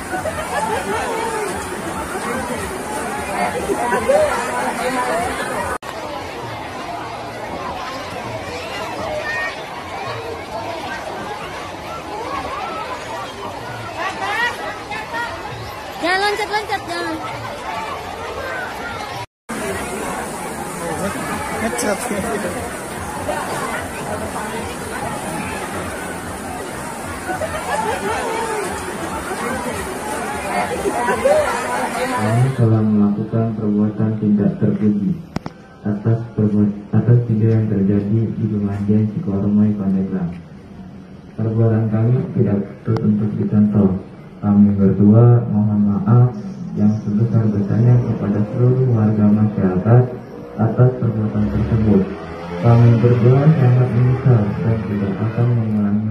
Jangan loncat-loncat, jangan. Ngecat. Kami telah melakukan perbuatan tidak terpuji atas video yang terjadi di Pemandian Cikoromai, Pandeglang. Perbuatan kami tidak patut untuk dicontoh. Kami berdua mohon maaf yang sebesar-besarnya kepada seluruh warga masyarakat atas perbuatan tersebut. Kami berdua sangat menyesal dan tidak akan mengulangi